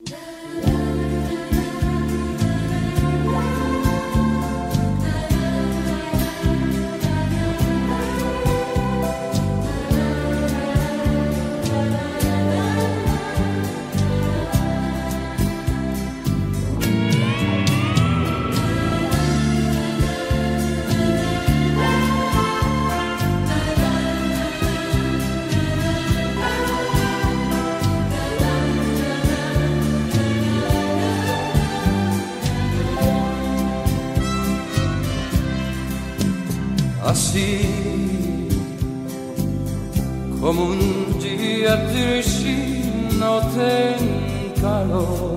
Assim como um dia triste não tem calor,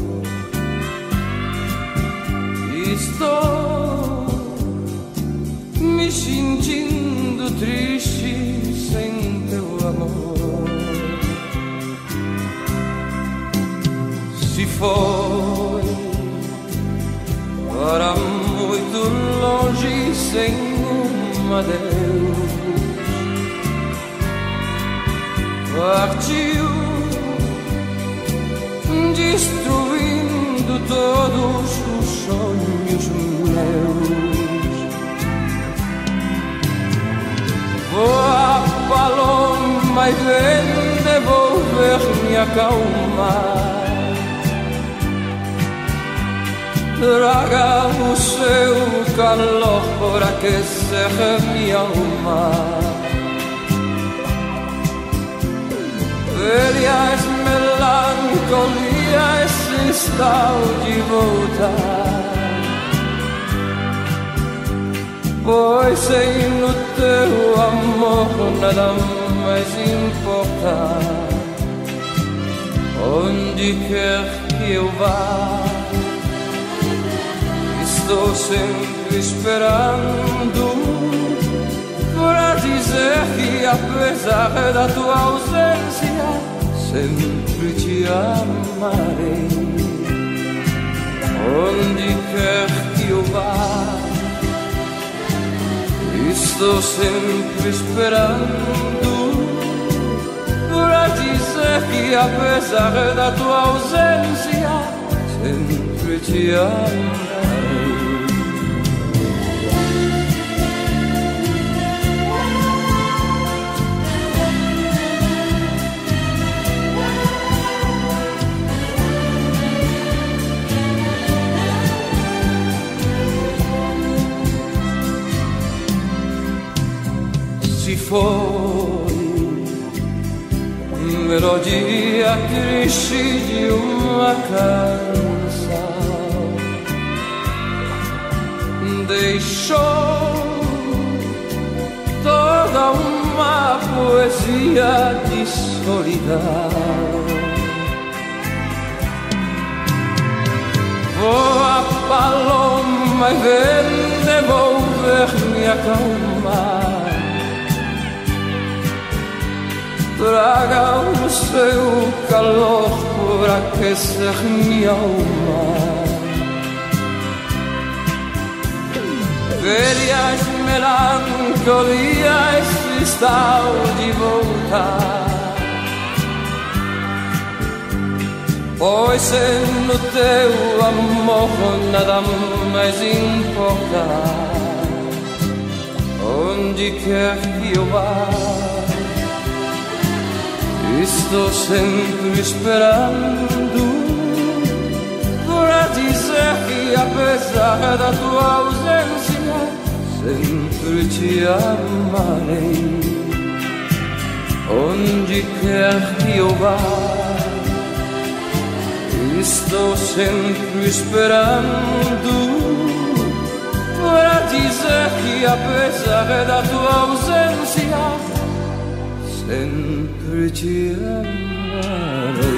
estou me sentindo triste sem teu amor. Se foi para muito longe sem adeus, partiu destruindo todos os sonhos meus. Voa paloma e vem devolver-me a calma, traga o seu calor por aquecer minha alma. Velhas melancolias estão de volta, pois sem no teu amor nada mais importa. Onde quer que eu vá, estou sempre esperando para dizer que apesar da tua ausência sempre te amarei. Onde quer que eu vá, estou sempre esperando para dizer que apesar da tua ausência sempre te amarei. Se foi melodia triste de uma canção, deixou toda uma poesia de solidão. Voa paloma e vem devolver-me a calma, traga o seu calor por aquecer minha alma. Velhas melancolias estão de volta, pois sem no teu amor nada mais importa. Onde quer que eu vá, estou sempre esperando para dizer que apesar da tua ausência sempre te amarei. Onde quer que eu vá, estou sempre esperando para dizer que apesar da tua ausência sempre te amarei.